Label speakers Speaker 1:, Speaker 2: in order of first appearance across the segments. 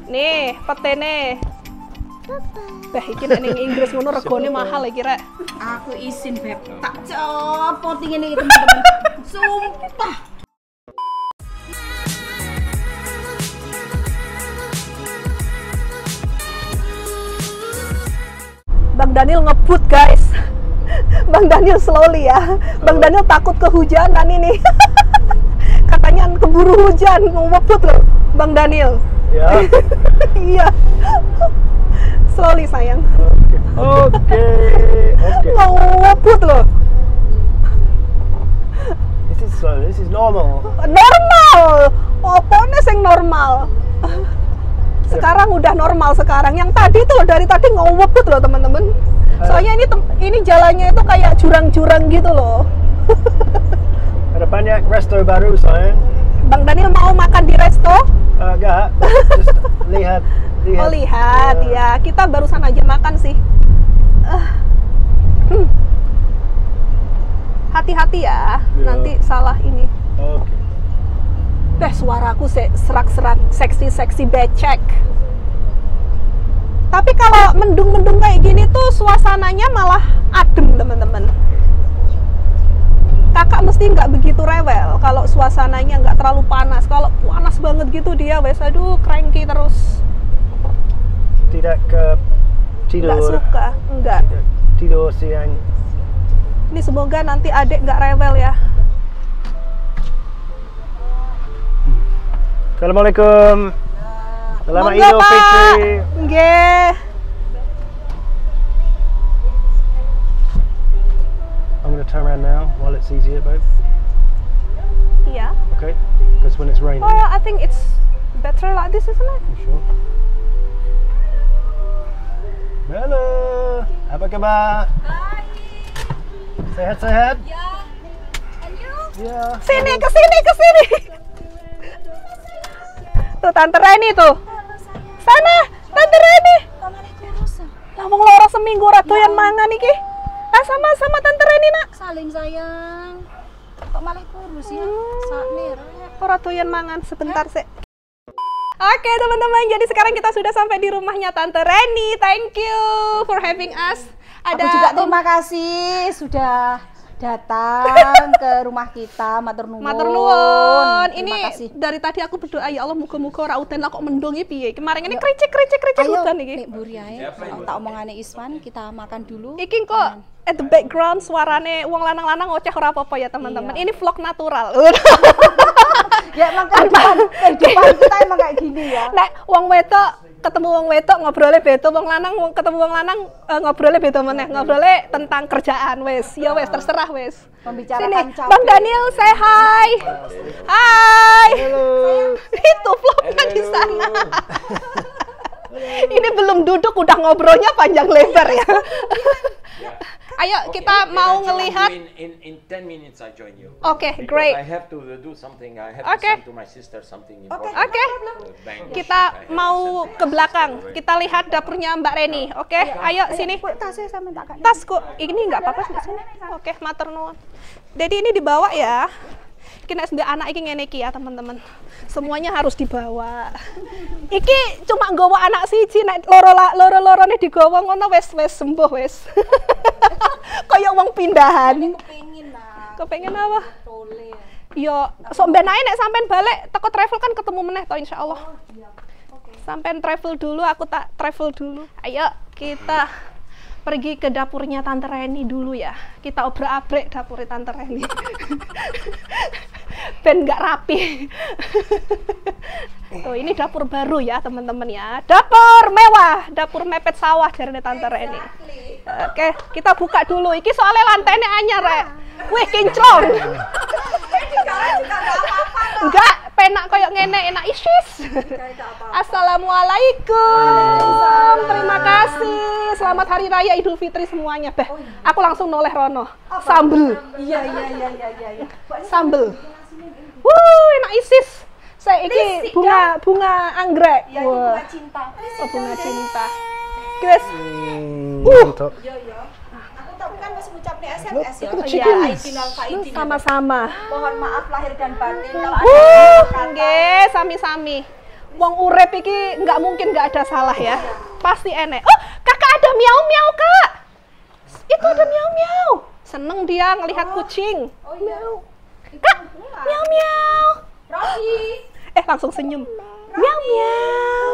Speaker 1: Nih, petene. Bah, iki nek ning Inggris ngono regane mahal iki rek.
Speaker 2: Aku izin Beb, tak copot ini teman-teman. Sumpah.
Speaker 1: Bang Daniel ngebut guys. Bang Daniel slowly ya. Bang Daniel takut kehujanan ini. Katanya keburu hujan, mau ngebut loh Bang Daniel.
Speaker 3: Ya.
Speaker 1: Iya. Slowly sayang.
Speaker 3: Oke.
Speaker 1: Mau ngebut loh.
Speaker 3: This is slow. This is normal.
Speaker 1: Normal. Opone sing normal. Sekarang udah normal sekarang. Yang tadi tuh loh, dari tadi ngebut loh teman-teman. Soalnya ini jalannya itu kayak jurang-jurang gitu loh.
Speaker 3: Ada banyak resto baru sayang.
Speaker 1: Bang Daniel mau makan di resto?
Speaker 3: Enggak. Just lihat.
Speaker 1: Oh lihat ya, kita barusan aja makan sih. Hati-hati ya, nanti salah ini.
Speaker 3: Oke.
Speaker 1: Beh, suaraku serak-serak, seksi-seksi becek. Tapi kalau mendung-mendung kayak gini tuh suasananya malah adem teman-teman. Kakak mesti nggak begitu rewel kalau suasananya nggak terlalu panas. Kalau panas banget gitu dia wes aduh cranky terus.
Speaker 3: Tidak ke tidur.
Speaker 1: Nggak suka, enggak.
Speaker 3: Tidur siang.
Speaker 1: Ini semoga nanti adik nggak rewel ya.
Speaker 3: Assalamualaikum. Selamat Idul Fitri.
Speaker 1: Nggih.
Speaker 3: I'm going to turn around now while it's easier, babe.
Speaker 1: Iya.
Speaker 3: Okay? Because when it's raining.
Speaker 1: Oh, I think it's better like this, isn't it?
Speaker 3: You sure? Halo. Apa kabar?
Speaker 2: Hai.
Speaker 3: Sehat-sehat?
Speaker 2: Ya. And you?
Speaker 3: Ya.
Speaker 1: Sini, ke sini. Tuh Tante Reni tuh. Sana, Tante Reni.
Speaker 2: Kamane kurus.
Speaker 1: Lawang loro seminggu ora doyan mangan iki. Ah sama Tante Reni nak.
Speaker 2: Salim sayang. Kok malah kurus ya? Saknir.
Speaker 1: Ora doyan mangan sebentar sih. Oke teman-teman, jadi sekarang kita sudah sampai di rumahnya Tante Reni. Thank you for having us.
Speaker 2: Aku juga terima kasih sudah datang ke rumah kita. Matur nuwun.
Speaker 1: Matur nuwun. Ini
Speaker 2: Terima kasih.
Speaker 1: dari tadi aku berdoa ya Allah muga-muga ora udan lah kok mendung iki piye. Kemarin ini kricik udan iki.
Speaker 2: Nek mburi ae. Tak omongane Iswan, kita makan dulu.
Speaker 1: Iki kok at the background suarane wong lanang-lanang ngoceh ora apa-apa ya teman-teman.
Speaker 2: Iya.
Speaker 1: Ini vlog natural.
Speaker 2: Ya emang kehidupan kita emang kayak gini ya.
Speaker 1: Nek wong wedok ketemu wong wedok ngobrolnya beda, wong lanang ketemu wong lanang ngobrolnya beda meneh, ngobrolnya tentang kerjaan wes. Ya wes terserah wes.
Speaker 2: Membicarakan
Speaker 1: Sini, Bang Daniel say hi. Hai. Itu vlognya di sana. Ini belum duduk udah ngobrolnya panjang lebar ya. Ayo kita mau ngelihat.
Speaker 4: In 10 minutes I join you.
Speaker 1: Oke,
Speaker 4: Because
Speaker 1: great.
Speaker 4: I have to do something. I have
Speaker 1: Okay.
Speaker 4: to send to my sister something important.
Speaker 1: Oke. Kita mau ke belakang. Kita lihat dapurnya Mbak Reni. Oke, ayo sini.
Speaker 2: tasnya sama tak.
Speaker 1: Tasku. Ini nggak apa-apa di sini. Oke, matur nuwun. Jadi ini dibawa ya. Iki nek anak iki ngene iki ya, teman-teman. Semuanya harus dibawa. Iki cuma nggawa anak siji, nek loro-lorone digawa ngono wis sembuh wis. Kayak wong pindahan.
Speaker 2: Kepengin lah.
Speaker 1: Kepengen apa?
Speaker 2: Tole.
Speaker 1: Yo, sok ben ae nek sampean balik teko travel kan ketemu meneh to insyaallah. Sampean travel dulu, aku tak travel dulu. Ayo kita pergi ke dapurnya Tante Reni dulu ya. Kita obrak-abrik dapurnya Tante Reni. Ben nggak rapi. Tuh, ini dapur baru ya teman-teman ya. Dapur mewah, dapur mepet sawah dari Tante Reni. Oke, kita buka dulu. Iki soalnya lantainya anyar rek. Wih, kinclong. Enggak, penak koyok ngene, enak isis. Assalamualaikum. Terima kasih. Selamat Hari Raya Idul Fitri semuanya. Beh, aku langsung noleh rono. Sambel.
Speaker 2: Iya.
Speaker 1: Sambel. Enak isis. Saya iki bunga anggrek.
Speaker 2: Ya, bunga cinta.
Speaker 1: Oh, bunga cinta. Guys,
Speaker 3: Mantap.
Speaker 2: Aku tak bukan masih ngucapin SMS ya.
Speaker 1: iya,
Speaker 2: Aidin Alfaidin.
Speaker 1: sama-sama.
Speaker 2: Mohon maaf lahir dan batin kalau ada
Speaker 1: Nggih, sami-sami. Wong urip iki nggak mungkin nggak ada salah ya. Pasti enek. Oh, kakak ada miau miau kak. Itu ada miau miau. Seneng dia ngelihat kucing.
Speaker 2: Oh iya.
Speaker 1: Miau. Kak, miau miau.
Speaker 2: Rocky.
Speaker 1: Langsung senyum. Miau miau.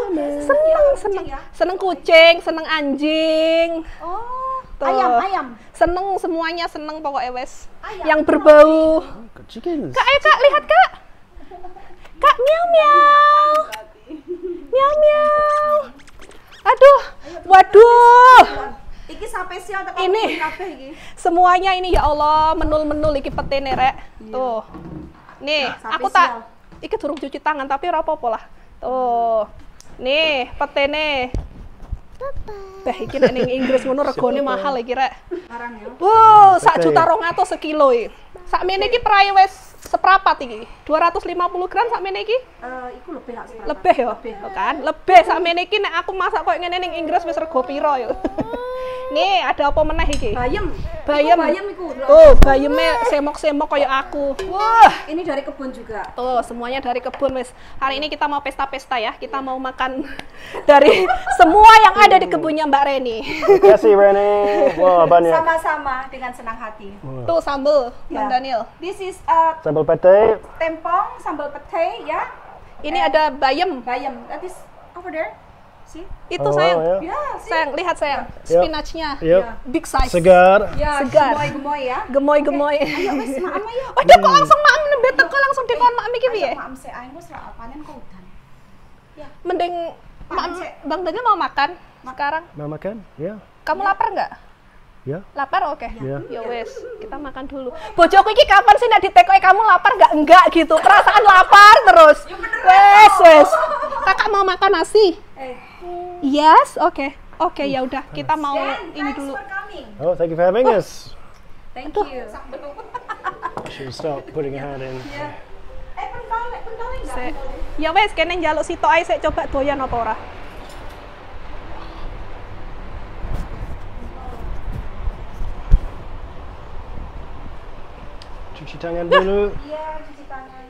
Speaker 1: Seneng kucing, seneng anjing.
Speaker 2: Oh,
Speaker 1: Tuh.
Speaker 2: ayam.
Speaker 1: Seneng semuanya seneng pokoknya wes.
Speaker 2: Ayam.
Speaker 1: Yang berbau.
Speaker 3: Got chickens.
Speaker 1: Kak, kak lihat kak. Kak miau miau. Miau miau. Aduh, waduh.
Speaker 2: Iki spesial tekan
Speaker 1: Ini.
Speaker 2: kabeh iki.
Speaker 1: Semuanya ini ya Allah, menul-menul iki petene rek. Tuh. Nih, aku tak iki durung cuci tangan tapi ora apa-apa lah. Tuh. Nih, petene. Bah, iki nek ning Inggris ngono regane mahal iki rek.
Speaker 2: Larang ya.
Speaker 1: Wow, 1.200.000 sekilo iki. Sakmene iki prae wis seprapat iki. 250 gram sakmene iki.
Speaker 2: Iku lebih lah sekarang.
Speaker 1: Lebih ya, kan? Lebih sakmene iki nek aku masak koyo ngene ning Inggris wis rego piro ya. Nih, ada apa meneh iki?
Speaker 2: Bayem.
Speaker 1: Bayem.
Speaker 2: Bayem iku.
Speaker 1: Oh, bayeme semok-semok kayak aku. Wah,
Speaker 2: Ini dari kebun juga.
Speaker 1: tuh semuanya dari kebun wes. Hari ini kita mau pesta-pesta ya. Kita mau makan dari semua yang ada di kebunnya Mbak Reni.
Speaker 3: Terima kasih Rene. Wah, banyak.
Speaker 2: Sama-sama dengan senang hati.
Speaker 1: Tuh sambel, Bang
Speaker 2: Ya.
Speaker 1: Daniel.
Speaker 2: This is
Speaker 3: Sambal pete.
Speaker 2: tempong, sambal pete ya.
Speaker 1: Ini ada bayam.
Speaker 2: Bayem. That is over there. See?
Speaker 1: Itu
Speaker 3: Oh,
Speaker 1: sayang.
Speaker 3: ya.
Speaker 2: Ya, see?
Speaker 1: Sayang, lihat sayang.
Speaker 3: Ya.
Speaker 1: Spinachnya.
Speaker 3: Yep.
Speaker 1: Big size.
Speaker 3: Segar.
Speaker 2: Ya,
Speaker 1: Segar.
Speaker 2: gemoy-gemoy ya.
Speaker 1: Gemoy-gemoy.
Speaker 2: Ayo wes maam ayo.
Speaker 1: Waduh, kok langsung maam nembe teko langsung dikon mak iki piye?
Speaker 2: Maam se aing wis ra panen kok udan.
Speaker 1: Mending Bang Daniel mau makan sekarang.
Speaker 3: Mau makan? Ya.
Speaker 1: Kamu lapar nggak?
Speaker 3: Ya.
Speaker 1: Lapar oke.
Speaker 3: Ya.
Speaker 1: Ya wes, kita makan dulu. Bojoku iki kapan sih nek ditekoki kamu lapar nggak? Enggak gitu. Perasaan lapar terus. Wes. Kakak mau makan nasi? Yes, oke. Oke, ya udah. Kita mau ini dulu.
Speaker 3: Oh, thank you for having us.
Speaker 2: Thank you.
Speaker 3: Should start putting a hand in.
Speaker 2: Pentol enggak?
Speaker 1: Sik. Ya wes, kene njaluk sitok ae sik coba doyan apa ora.
Speaker 3: Cuci tangan dulu.
Speaker 2: Iya, cuci tangan.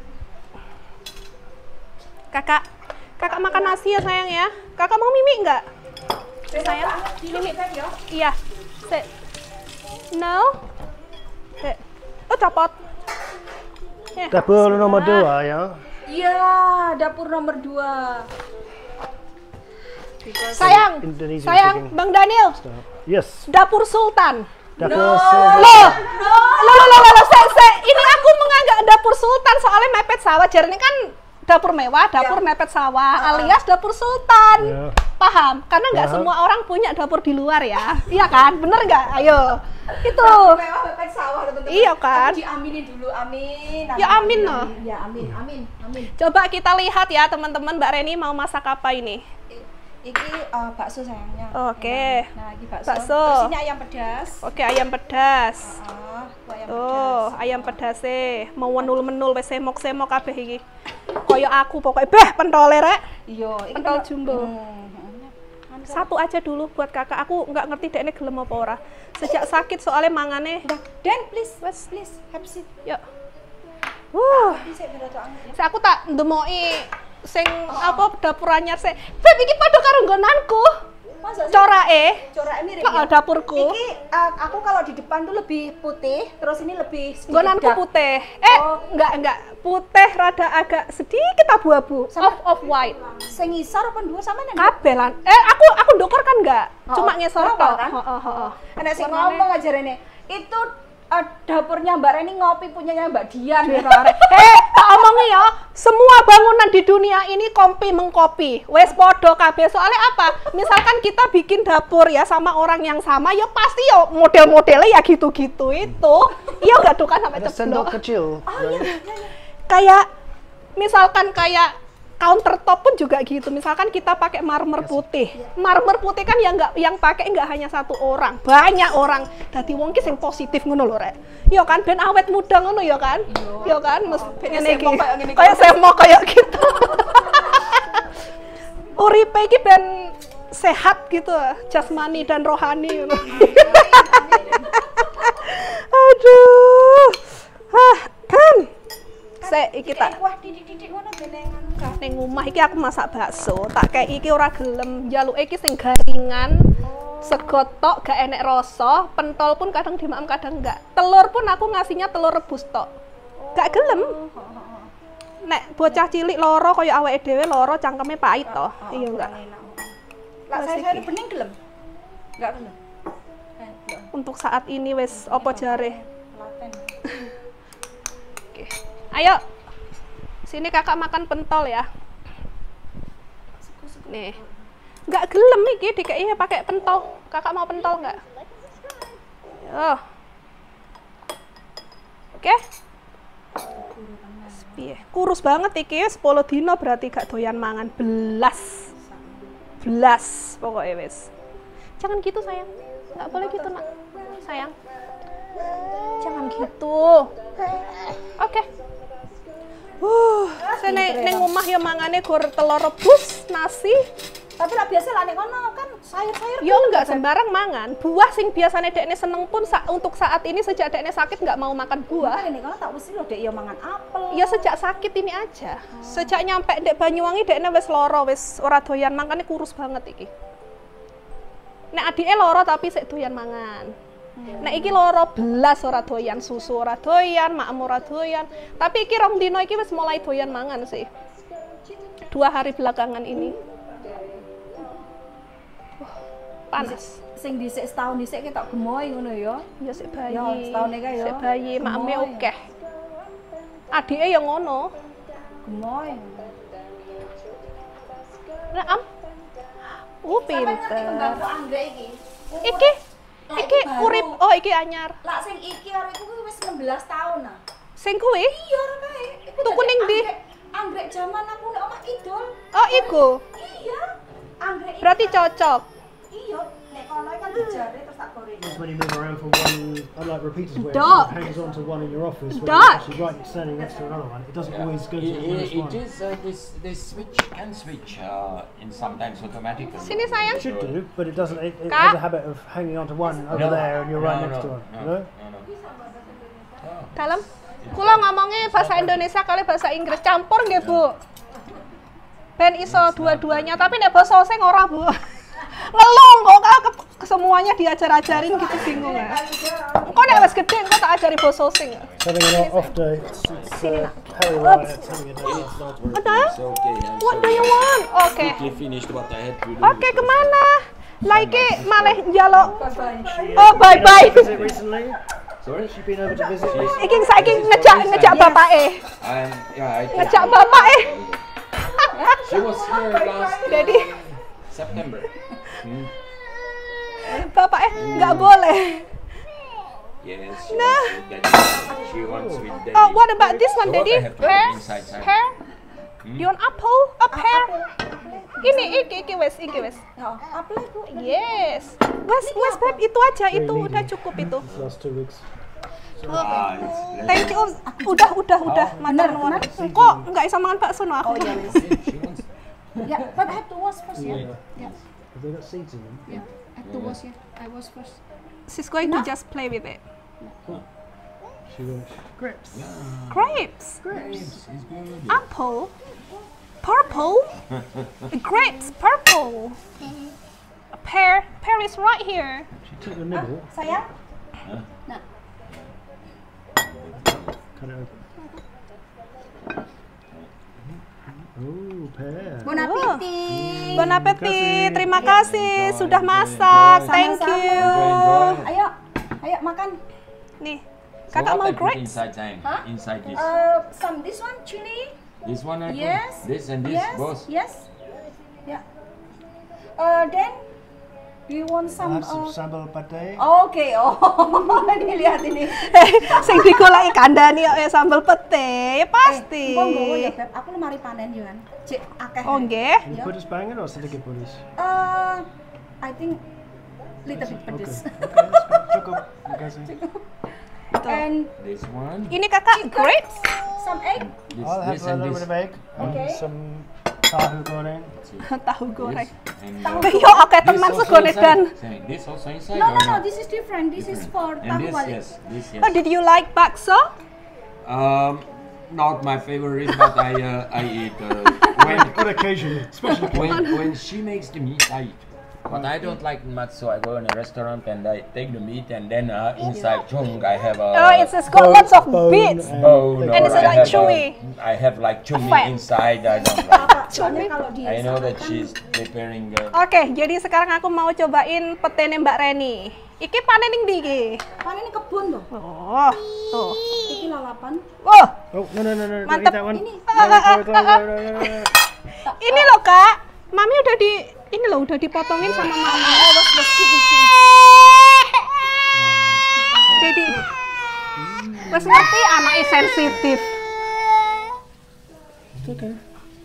Speaker 1: Kakak makan nasi ya sayang ya. Kakak mau mimi enggak? Sayang,
Speaker 2: Mimi ya.
Speaker 1: iya. Sik. No. Sik. Oh, copot. Ya.
Speaker 3: Dapur nomor 2 ya.
Speaker 2: Iya, dapur nomor 2.
Speaker 1: Sayang,
Speaker 3: Indonesian
Speaker 1: sayang,
Speaker 3: cooking.
Speaker 1: Bang Daniel,
Speaker 3: Yes.
Speaker 1: dapur Sultan.
Speaker 3: Dapur
Speaker 1: Loh,
Speaker 3: Sultan.
Speaker 1: ini aku menganggap dapur Sultan soalnya mepet sawah. Jarene kan dapur mewah, dapur mepet sawah, alias dapur Sultan.
Speaker 3: Ya.
Speaker 1: Paham? Karena nggak
Speaker 3: Paham.
Speaker 1: semua orang punya dapur di luar ya. Iya kan? Bener nggak? Ayo. Itu.
Speaker 2: Mewah bebek sawah teman-teman.
Speaker 1: Iya kan?
Speaker 2: Tapi diaminin dulu, amin.
Speaker 1: Ya, amin, no.
Speaker 2: Ya amin.
Speaker 1: Coba kita lihat ya teman-teman, Mbak Reni mau masak apa ini?
Speaker 2: Iki bakso sayangnya.
Speaker 1: Oke.
Speaker 2: Nah, ini bakso.
Speaker 1: Bakso.
Speaker 2: Terus ini ayam pedas.
Speaker 1: Oke, ayam pedas.
Speaker 2: Ayam
Speaker 1: Tuh,
Speaker 2: pedas.
Speaker 1: ayam pedase mau menul-menul wis semok-semok kabeh iki. Kaya aku pokoknya beh pentole rek.
Speaker 2: Iya, iki
Speaker 1: Pentol
Speaker 2: kan-
Speaker 1: jumbo. Satu aja dulu buat kakak. Aku nggak ngerti dekne gelem apa ora. Sejak sakit soalnya mangane.
Speaker 2: Dan please, have seat.
Speaker 1: Yuk.
Speaker 2: Bisa berat anget ya.
Speaker 1: Saya aku tak ndemoki sing apa dapur anyar sik. Beb iki padha karo nggonanku.
Speaker 2: Masa sih?
Speaker 1: Corake.
Speaker 2: Corak mirip
Speaker 1: Heeh,
Speaker 2: ya?
Speaker 1: dapurku.
Speaker 2: Iki aku kalau di depan tuh lebih putih, terus ini lebih sedikit
Speaker 1: Nggonanku
Speaker 2: dark.
Speaker 1: putih.
Speaker 2: Oh.
Speaker 1: Enggak. Putih rada agak sedikit abu-abu. Off white.
Speaker 2: Sing ngisor apa dua sama nih?
Speaker 1: Kabeh lan. Aku ndokor kan enggak. Cuma ngesor tok.
Speaker 2: kan?
Speaker 1: Heeh.
Speaker 2: Enak sing
Speaker 1: Warnane-
Speaker 2: ngomong aja Rene. Itu dapurnya Mbak Reni ngopi punyanya Mbak Dian.
Speaker 1: Tak omongi ya, semua bangunan di dunia ini kompi mengkopi. Wes podo kabeh. Soalnya apa? Misalkan kita bikin dapur ya sama orang yang sama, ya pasti ya model-modelnya ya gitu-gitu itu. Iya enggak tuh kan sampai
Speaker 3: Ada sendok
Speaker 1: ceblok.
Speaker 3: kecil.
Speaker 1: Kayak misalkan kayak countertop pun juga gitu. Misalkan kita pakai marmer putih. Marmer putih kan yang pakai nggak hanya satu orang, banyak orang. Dadi wong ki sing positif ngono lho rek. Yo kan ben awet muda ngono ya kan? Yo kan mesti ngene iki. Kayak semok kayak gitu. Uripe iki ben sehat gitu, jasmani dan rohani ngono. Aduh. Iki tak.
Speaker 2: Wah, titik-titik ngono benengan.
Speaker 1: Ning omah iki aku masak bakso, tak kei iki ora gelem, njaluke iki sing garingan. Sego tok gak enek rasa, pentol pun kadang dimaem kadang enggak. Telur pun aku ngasihnya telur rebus tok. Gak gelem. Nek bocah cilik loro kaya awake dhewe loro cangkeme pahit to. Iya enggak.
Speaker 2: Lah saya bening gelem. Enggak gelem.
Speaker 1: Untuk saat ini wis apa jare?
Speaker 2: Laten.
Speaker 1: Oke. Ayo. Sini kakak makan pentol ya. Nih. Nggak gelem iki dikei pakai pentol. Kakak mau pentol nggak? Yo. Oke. Piye? Kurus banget iki 10 dino berarti gak doyan mangan belas. Belas pokoknya wis. Jangan gitu sayang. Nggak boleh gitu nak. Sayang. Jangan gitu. Oke. Neng omah ya mangane gur telur rebus, nasi.
Speaker 2: Tapi lah biasa lah nek kono kan sayur-sayur.
Speaker 1: Ya enggak sembarang mangan. Buah sing biasanya dekne seneng pun untuk saat ini sejak dekne sakit nggak mau makan buah.
Speaker 2: Nek kono tak mesti lho dek ya mangan apel.
Speaker 1: Ya sejak sakit ini aja. Sejak nyampe dek Banyuwangi dekne wis loro, wis ora doyan makane kurus banget iki. Nek adike loro tapi sik doyan mangan. Nek iki loro belas ora doyan, susu ora doyan, makmu ora doyan. Tapi iki rong dino iki wis mulai doyan mangan sih. 2 hari belakangan ini. Panas.
Speaker 2: Sing dhisik setahun dhisik ketok gemoy ngono ya.
Speaker 1: Ya sik bayi.
Speaker 2: Ya setahun iki ya.
Speaker 1: Sik bayi, makme
Speaker 2: Gemoy.
Speaker 1: akeh. Adike ya ngono.
Speaker 2: Gemoy.
Speaker 1: Nah, pinter.
Speaker 2: Anggrek iki.
Speaker 1: Iki urip. Oh, iki anyar.
Speaker 2: Lah sing iki arek iku wis 16 tahun nah.
Speaker 1: Sing kuwi?
Speaker 2: Iya ora kae.
Speaker 1: Tuku ning ndi?
Speaker 2: Anggrek zaman aku nek omah Kidul.
Speaker 1: Oh, iku.
Speaker 2: Iya. Anggrek iki.
Speaker 1: Berarti cocok.
Speaker 2: Iya, nek kono kan dijare terus tak goreng.
Speaker 3: It's when you move around from one, unlike repeaters where
Speaker 1: Dot.
Speaker 3: it hangs on to one in your office, when
Speaker 1: Dot.
Speaker 3: you're actually right standing next to another one. It doesn't always go to the first
Speaker 4: It
Speaker 3: one.
Speaker 4: is they switch can switch in sometimes automatically.
Speaker 1: Sini sayang.
Speaker 3: It should do, but it doesn't. It
Speaker 1: Kak.
Speaker 3: has a habit of hanging onto one over there, and you're right next to one. You know?
Speaker 1: Dalam. Kula ngomongnya bahasa Indonesia kali bahasa Inggris campur nggih, Bu. Ben iso dua-duanya, tapi nek basa Osing ora, Bu. Ngelung kok semuanya diajar-ajarin gitu bingung ya. Kok nek wis gede kok tak ajari basa Osing.
Speaker 3: Having an off day, it's Harry Ryan. It's having a day.
Speaker 4: It's not working.
Speaker 1: Ada?
Speaker 4: It's okay.
Speaker 1: What do you want? Oke.
Speaker 4: Quickly finished what I had to do.
Speaker 1: Oke, kemana? Like malih njaluk. Oh, bye-bye.
Speaker 3: Visit recently?
Speaker 4: Sorry?
Speaker 3: You've been over to visit recently?
Speaker 1: Iki saiki ngejak bapake.
Speaker 4: I think
Speaker 1: Ngejak bapake.
Speaker 4: she was here last
Speaker 1: Jadi
Speaker 4: September.
Speaker 1: bapake nggak boleh.
Speaker 4: Yes, she wants with daddy. She wants with daddy.
Speaker 1: Oh, what about this one,
Speaker 4: So what
Speaker 1: Daddy?
Speaker 4: I have to
Speaker 1: Pear?
Speaker 4: put inside, sir?
Speaker 1: Pear? You want apple? A pear? Ini, iki wes.
Speaker 2: Oh, apel iku.
Speaker 1: Yes. Wes, Beb, itu aja, itu udah cukup itu.
Speaker 3: These last 2 weeks.
Speaker 4: Ah, it's
Speaker 1: Thank you. Udah. Matur nuwun. Kok nggak bisa mangan bakso no aku?
Speaker 2: Oh iya wis.
Speaker 4: she wants.
Speaker 2: Ya, but I have to wash first ya.
Speaker 3: Yeah. Have they got seeds in them?
Speaker 2: Yeah, I have to wash ya. I wash first.
Speaker 1: She's going to just play with it.
Speaker 3: She will. Grips.
Speaker 1: Grapes,
Speaker 4: It's good.
Speaker 1: apple, purple, grapes, purple. A pear is right here.
Speaker 3: She took the nibble.
Speaker 2: Sayang.
Speaker 3: Cut it open. Oh, pear.
Speaker 2: Bon appetit.
Speaker 1: Bon appetit. Terima kasih sudah masak. Thank you.
Speaker 2: Ayo makan.
Speaker 1: Nih,
Speaker 4: So
Speaker 1: kakak
Speaker 4: what
Speaker 1: mau
Speaker 4: I put
Speaker 1: grapes?
Speaker 4: inside time?
Speaker 2: Huh?
Speaker 4: Inside this.
Speaker 2: Some this one chili.
Speaker 4: This one I put.
Speaker 2: Yes.
Speaker 4: This and this
Speaker 2: Yes.
Speaker 4: both.
Speaker 2: Yes. Yeah. Then do you want
Speaker 3: I'll
Speaker 2: some?
Speaker 3: have some sambal pate.
Speaker 2: Oke. Oh, dilihat ini.
Speaker 1: Sing digoleki kandhani kok sambal pete, ya pasti.
Speaker 2: Kok nggowo ya, Beb? Aku lemari panen yo kan. Cek akeh.
Speaker 1: Oh nggih.
Speaker 3: You put us banging or sedikit punis?
Speaker 2: I think little bit
Speaker 3: Okay.
Speaker 2: pedes.
Speaker 3: Okay, that's good. Cukup. Makasih.
Speaker 2: And
Speaker 4: This one.
Speaker 1: Ini kakak grapes.
Speaker 2: some egg.
Speaker 4: This,
Speaker 3: I'll have
Speaker 4: this
Speaker 3: a
Speaker 4: and
Speaker 3: little
Speaker 4: this.
Speaker 3: bit of egg.
Speaker 2: Okay.
Speaker 3: Some tahu goreng.
Speaker 1: Tahu goreng.
Speaker 4: And,
Speaker 1: Yo oke teman
Speaker 4: this also
Speaker 1: segone dan.
Speaker 4: inside. This also inside
Speaker 2: No,
Speaker 4: or
Speaker 2: no, no.
Speaker 4: not?
Speaker 2: This is different. This is for
Speaker 4: And
Speaker 2: tahu
Speaker 4: this
Speaker 2: wali.
Speaker 4: yes. This yes.
Speaker 1: Oh, did you like bakso?
Speaker 4: not my favorite, but I eat.
Speaker 3: On occasion, especially.
Speaker 4: When she makes the meat, I eat. But I don't like much, so I go in a restaurant and I take the meat and then inside chung I have a
Speaker 1: It's got lots of bits.
Speaker 4: bone.
Speaker 1: And it's
Speaker 4: or I
Speaker 1: like
Speaker 4: have
Speaker 1: chewy.
Speaker 4: I have like chung
Speaker 1: Fat.
Speaker 4: inside. I don't like.
Speaker 2: Soalnya kalau di
Speaker 4: I know that she's preparing.
Speaker 1: Oke, jadi sekarang aku mau cobain petene Mbak Reni. Iki panen ning ndi iki?
Speaker 2: kan ini kebun loh.
Speaker 1: Oh, tuh.
Speaker 2: Iki lalapan.
Speaker 1: Oh,
Speaker 3: Oh, no. Don't
Speaker 1: Mantap.
Speaker 3: eat that one.
Speaker 2: Ini.
Speaker 3: No.
Speaker 1: ini loh Kak. Mami udah ini loh udah dipotongin sama Mama. Jadi wes ngerti anaknya sensitif.
Speaker 3: Okay.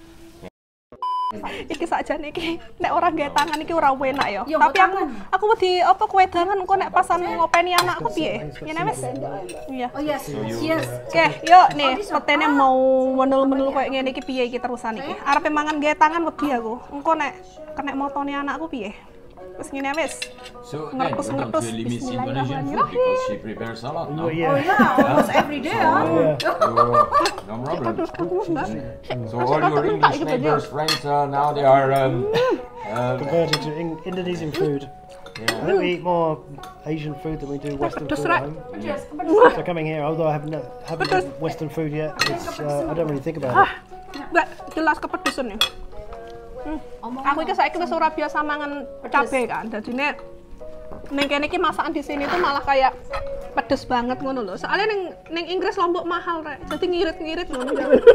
Speaker 1: Iki sakjane iki nek ora nggae tangan iki ora enak ya.
Speaker 2: Yo,
Speaker 1: Tapi
Speaker 2: tangan.
Speaker 1: aku wedi apa kewedangan engko nek pasan ngopeni anakku piye? Ngene wis. Iya.
Speaker 2: Oh yes, yes.
Speaker 1: Oke, yuk nih petene mau menul-menul kayak ngene iki piye iki terusan iki. Arepe mangan nggae tangan wedi aku. Engko nek kena motone anakku piye? Wis ngene wis.
Speaker 4: So then you don't really miss Indonesian food because she prepares a lot. No?
Speaker 3: Oh, yeah.
Speaker 2: Oh yeah, almost every day ya.
Speaker 4: No problem. So all your English neighbors, friends, now they are.
Speaker 3: Converted to Indonesian food. I think we eat more Asian food than we do Western
Speaker 1: Pedes,
Speaker 3: food
Speaker 1: right?
Speaker 3: at home. So coming here, although I haven't had Western food yet, it's, I don't really think about it.
Speaker 1: Mbak, jelas kepedesan ya. Aku iki saiki wis ora biasa mangan cabe kan. Dadine ning kene iki masakan di sini tuh malah kayak pedes banget ngono lho. Soalnya ning Inggris Lombok mahal rek. Jadi ngirit-ngirit ngono.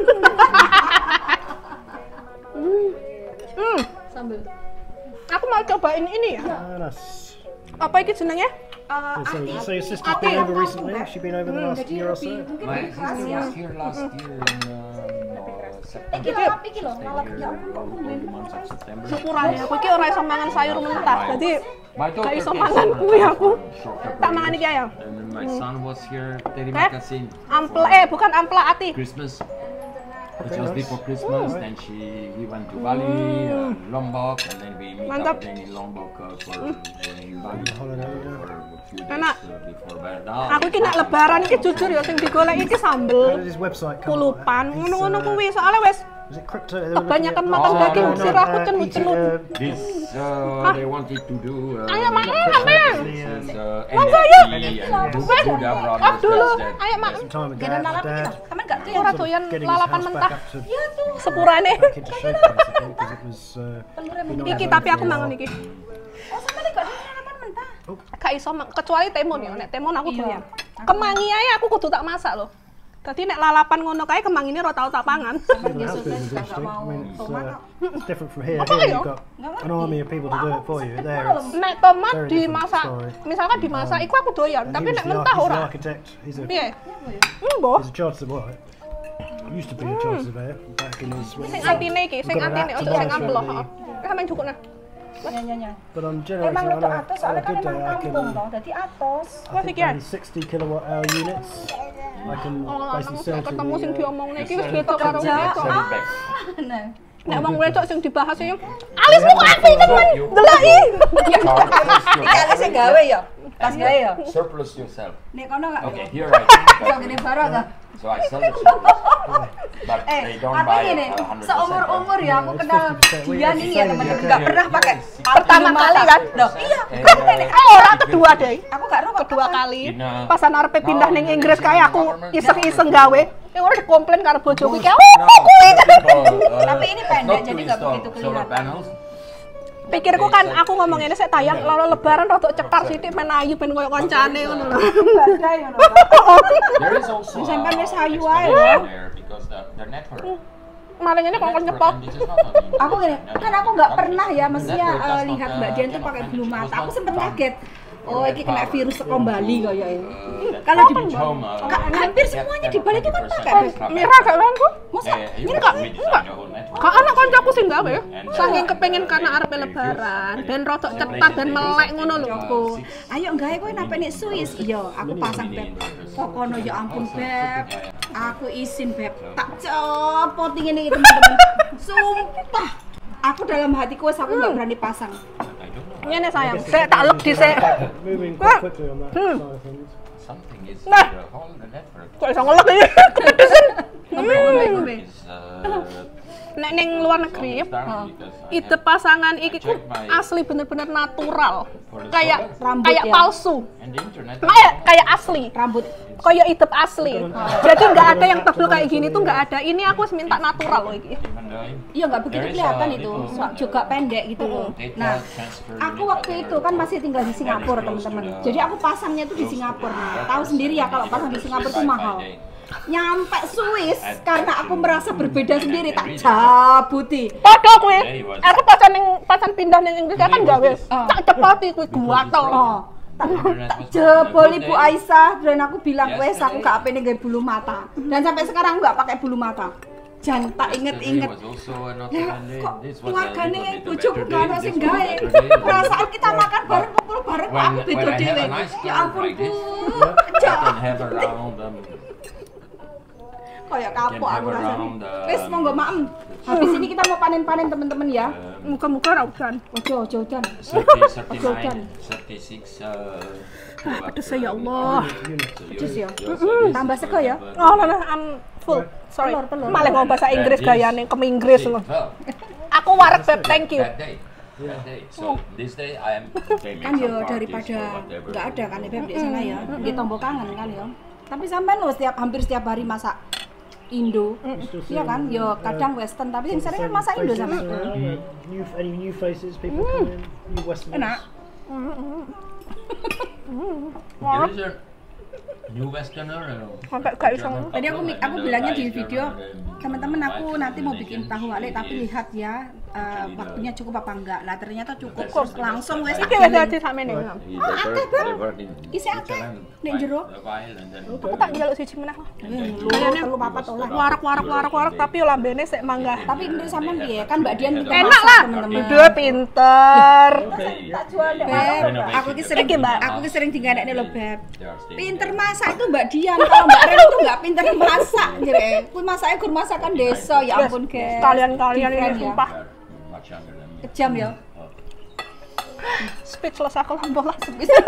Speaker 2: Sambal.
Speaker 1: Aku mau cobain ini ya.
Speaker 3: Nice.
Speaker 1: Apa iki jenenge?
Speaker 3: So your sister's been over recently? Has she been over the last year or so?
Speaker 4: My sister was here last year in September.
Speaker 2: Iki loh, lalap ya
Speaker 4: All the months of September.
Speaker 1: Syukurane aku iki ora iso mangan sayur mentah. Jadi
Speaker 4: My daughter
Speaker 1: gak iso
Speaker 4: came
Speaker 1: mangan
Speaker 4: from,
Speaker 1: kuwi aku.
Speaker 4: short
Speaker 1: Tak mangan iki ayo.
Speaker 4: And then my son was here. Terima kasih.
Speaker 1: Bukan ampla ati.
Speaker 4: Christmas. It was before Christmas. Then he went to Bali, Lombok, and then we meet
Speaker 1: Mantap.
Speaker 4: up again in Lombok for in Bali for a few days
Speaker 1: Enak.
Speaker 4: before Berdal.
Speaker 1: Aku iki nek lebaran iki jujur ya sing digoleki iki
Speaker 3: How
Speaker 1: sambel,
Speaker 3: did his website come
Speaker 1: kulupan,
Speaker 3: about?
Speaker 1: ngono-ngono kuwi soalnya wes
Speaker 3: Is it crypto?
Speaker 1: kebanyakan makan daging sirahku cenut-cenut.
Speaker 4: This they wanted to do.
Speaker 1: Ayo makan, Bang.
Speaker 4: This,
Speaker 1: Monggo,
Speaker 4: NFT
Speaker 1: yuk.
Speaker 4: and
Speaker 1: Wes,
Speaker 4: Buddha
Speaker 1: off
Speaker 4: Brothers.
Speaker 1: dulu.
Speaker 4: That's that.
Speaker 1: Ayo mak.
Speaker 3: Some time with
Speaker 2: Gak ada lalap
Speaker 3: Dad.
Speaker 2: kita. Kamu enggak tuh ya?
Speaker 1: Ora doyan
Speaker 3: Getting his
Speaker 1: lalapan
Speaker 3: house
Speaker 1: mentah.
Speaker 3: back up to
Speaker 1: Sepurane.
Speaker 3: back into shape basically because it was.
Speaker 1: Iki tapi aku mangan iki.
Speaker 2: Oh sama nih gak ada lalapan mentah.
Speaker 1: Gak iso kecuali temon ya. Nek temon aku doyan. Kemangi ae aku kudu tak masak loh. Dadi nek lalapan ngono kae kemangine ora tau tak pangan.
Speaker 3: The house business is interesting. I mean, it's different from here.
Speaker 1: Apa
Speaker 3: Here
Speaker 1: ya?
Speaker 3: you've got an army of people to do it for you. There, it's
Speaker 1: Nek tomat
Speaker 3: Very
Speaker 1: dimasak,
Speaker 3: different story.
Speaker 1: misalkan dimasak iku aku doyan,
Speaker 3: and
Speaker 1: tapi
Speaker 3: he was
Speaker 1: nek
Speaker 3: the
Speaker 1: mentah
Speaker 3: he's the
Speaker 1: ora.
Speaker 3: architect. He's
Speaker 1: Piye? Mbah.
Speaker 3: a chartered surveyor. Used to be a chartered surveyor back in his.
Speaker 1: Sing antine iki, sing antine ojo sing amploh, heeh. Sampeyan cukupna.
Speaker 2: Nyanyi.
Speaker 3: But I'm generally
Speaker 2: Emang
Speaker 3: on
Speaker 2: untuk
Speaker 3: a,
Speaker 2: atas
Speaker 3: on a
Speaker 2: soalnya kan
Speaker 3: good day
Speaker 2: emang
Speaker 3: I
Speaker 2: kampung
Speaker 3: can.
Speaker 2: toh. Jadi atas.
Speaker 3: I
Speaker 1: Wah,
Speaker 3: think
Speaker 1: pikiran.
Speaker 3: only 60 kilowatt hour units. I can
Speaker 1: Oh,
Speaker 3: basically sell to
Speaker 1: ketemu sing
Speaker 3: the.
Speaker 1: diomongne iki wis beda karo
Speaker 4: Sell
Speaker 1: wedok.
Speaker 4: it back.
Speaker 2: Nah.
Speaker 1: Nek wong wedok sing dibahas iki, alis muka aku temen. Deloki.
Speaker 2: Iya, sing gawe ya. Pas gawe ya.
Speaker 4: Surplus yourself.
Speaker 2: Nek kono enggak.
Speaker 4: Okay, here I
Speaker 2: Iso gini barang ta?
Speaker 4: So I sell the surplus. But they don't
Speaker 2: Apa
Speaker 4: buy
Speaker 2: gini?
Speaker 4: 100%.
Speaker 2: Seumur-umur ya aku
Speaker 3: It's
Speaker 2: kenal
Speaker 3: 50%.
Speaker 2: dia nih ya teman-teman enggak
Speaker 4: Yeah.
Speaker 2: pernah pakai
Speaker 1: Pertama kali kan?
Speaker 2: Loh, iya.
Speaker 1: Ora kedua deh.
Speaker 2: Aku enggak roh
Speaker 1: Kedua kali.
Speaker 4: Ina.
Speaker 1: Pas arep pindah ning
Speaker 4: Now,
Speaker 1: Inggris kayak aku
Speaker 4: government-
Speaker 1: iseng-iseng gawe. Yang ora dikomplain karo bojoku kayak
Speaker 4: No,
Speaker 1: kuwi.
Speaker 2: Tapi ini pendek,
Speaker 4: not to
Speaker 2: jadi nggak
Speaker 4: install
Speaker 2: begitu
Speaker 4: solar
Speaker 2: kelihatan.
Speaker 4: panels.
Speaker 1: Pikirku kan aku ngomong ini saya tayang lalu lebaran rada cekak sithik men ayu ben koyo kancane ngono lho.
Speaker 2: Badai ngono.
Speaker 4: There is also
Speaker 2: Sampai wis ayu
Speaker 4: business
Speaker 2: ae
Speaker 4: there
Speaker 2: lho.
Speaker 4: because the network.
Speaker 1: Maling ini kok nyepot.
Speaker 4: And this is not only-
Speaker 2: Aku gini, kan aku nggak pernah ya
Speaker 4: The
Speaker 2: mestinya
Speaker 4: network does not,
Speaker 2: lihat Mbak Dian tuh pakai bulu mata. Aku sempet kaget. Oh, ini kena virus kembali kayak ini. Kalau di hampir semuanya di Bali itu kan pakai.
Speaker 1: Mira gak lanku?
Speaker 2: Masa?
Speaker 1: Ini kak, enggak. Kak anak kancaku sing gawe. Saking kepengen karena arepe lebaran dan rada cepat dan melek ngono lho.
Speaker 2: Ayo gawe kowe napa nek Swiss? Iya, aku pasang beb. Kokono ya ampun beb. Aku izin beb. Tak copot ini teman-teman. Sumpah. Aku dalam hatiku wes aku nggak berani pasang.
Speaker 4: I don't know.
Speaker 1: Ngene sayang, saya tak lep dhisik.
Speaker 3: Moving quite quickly on that side of things.
Speaker 4: Something is
Speaker 1: Nah.
Speaker 4: the whole network
Speaker 1: Kok iso ngelek iki? Kepedesan.
Speaker 2: Ngombe.
Speaker 4: is
Speaker 1: Nek ning luar negeri,
Speaker 4: down because I
Speaker 1: ide pasangan iki ku asli bener-bener natural. Kayak palsu.
Speaker 4: and the internet
Speaker 1: Kayak asli.
Speaker 2: Rambut
Speaker 1: Kayak ide asli. Jadi nggak ada yang tebel kayak gini tuh nggak ada. Ini aku minta natural loh iki.
Speaker 4: even though
Speaker 2: iya nggak begitu kelihatan itu, juga pendek gitu loh. Nah, aku waktu itu kan masih tinggal di Singapura teman-teman. Jadi aku pasangnya tuh di Singapura. Nah, tahu sendiri ya kalau pasang di Singapura tuh mahal. Nyampe Swiss karena aku merasa berbeda sendiri tak jabuti.
Speaker 1: Padha kuwi. Aku pasan pindah ning Inggris kan gawe. Tak cepati kuwi guwato.
Speaker 2: Jebol Ibu Aisyah dan aku bilang wes aku gak pengen gawe bulu mata. Dan sampai sekarang aku gak pakai bulu mata. Jangan tak inget-inget. Kok keluargane bojoku gak ono sing gawe. Perasaan kita makan bareng kumpul bareng kok aku beda dhewe. Ya ampun Bu. Kayak kapok aku rasanya. Wes monggo maem. Habis ini kita mau panen-panen teman-teman ya.
Speaker 1: Muka-muka ra udan.
Speaker 2: Ojo dan.
Speaker 4: 39, 36
Speaker 1: Pedes ya Allah.
Speaker 2: Pedes ya. Tambah sego ya.
Speaker 1: Oh, no, I'm full. Sorry.
Speaker 2: Telur.
Speaker 1: Malah ngomong bahasa Inggris gayane ke Inggris loh. Aku warak beb, thank you.
Speaker 4: So this day I am
Speaker 2: Kan yo daripada nggak ada kan Beb di sana ya. Di tombol kangen kan ya. Tapi sampean lo hampir setiap hari masak Indo. Iya kan? Yo kadang western tapi yang sering kan masak Indo sama.
Speaker 3: Any new faces, people come in, new Westerners.
Speaker 2: Enak.
Speaker 4: There is a new westerner.
Speaker 1: Sampai gak iso.
Speaker 2: Tadi aku bilangnya di video, teman-teman aku nanti mau bikin tahu wale tapi lihat ya waktunya cukup apa enggak. Lah ternyata cukup kok langsung wes.
Speaker 1: Iki wis dadi sakmene.
Speaker 2: Akeh Bang. Isi akeh nek jero.
Speaker 1: Aku tak njaluk siji meneh.
Speaker 2: Kayaknya telu papat oleh.
Speaker 1: Warak tapi yo lambene sik manggah.
Speaker 2: Tapi menurut sampean piye? Kan Mbak Dian pinter
Speaker 1: Enak
Speaker 2: masak,
Speaker 1: lah.
Speaker 2: teman-teman.
Speaker 1: Duh pinter.
Speaker 2: Tak jual deh. Beb, aku ki sering diganekne lho, Beb. Pinter masak itu Mbak Dian, kalau Mbak Ren itu nggak pinter masak, jere. Kuwi masaknya gur masakan desa, ya ampun, guys.
Speaker 1: Kalian ini
Speaker 2: Different ya.
Speaker 1: sumpah.
Speaker 2: Kejam ya.
Speaker 1: Speechless aku lambo lah.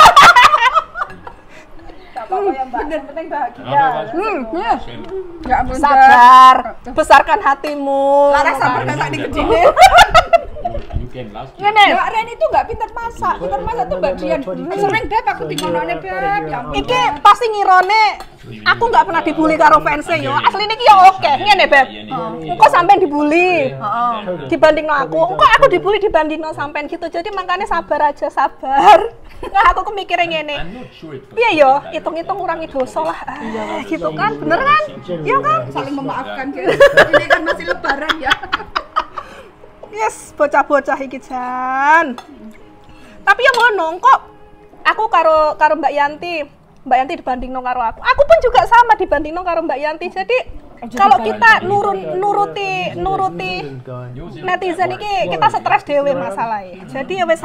Speaker 2: Bener penting bahagia. Ya ampun,
Speaker 1: Sabar. Besarkan hatimu.
Speaker 2: Laras sabar kan sak digedine.
Speaker 1: Ngene.
Speaker 2: Mbak Ren itu nggak pinter masak. Pinter masak tuh Mbak Dian. Sering Beb aku dingonone Beb, ya ampun.
Speaker 1: Iki pasti ngirone aku nggak pernah dibully karo fans yo. Asline iki yo oke. Ngene, Beb. Engko sampean dibully. Heeh. Dibandingno aku, engko aku dibully dibandingno sampean gitu. Jadi makanya sabar aja, sabar. Nah, aku kemikirnya ngene. Iya yo, hitung-hitung kurangi dosa lah. Gitu kan, bener kan? Iya kan?
Speaker 2: Saling memaafkan guys. Ini kan masih lebaran ya.
Speaker 1: Yes, bocah-bocah iki Jan. Tapi yang ngono kok aku karo Mbak Yanti dibandingno karo aku. Aku pun juga sama dibandingno karo Mbak Yanti. Jadi kalau kita nuruti netizen iki kita stres dhewe masalahe. Jadi ya wis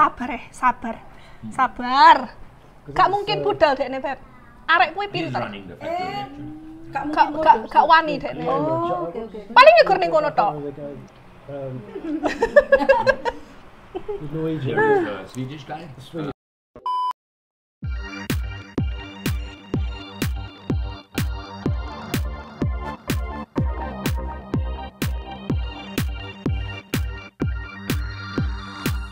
Speaker 1: sabar. Gak mungkin budal dekne, Beb. Arek kuwi pinter. Gak wani dekne.
Speaker 2: Oh, oke.
Speaker 1: Paling ngegur ning kono tok.
Speaker 3: Norwegian.
Speaker 4: Swedish guy.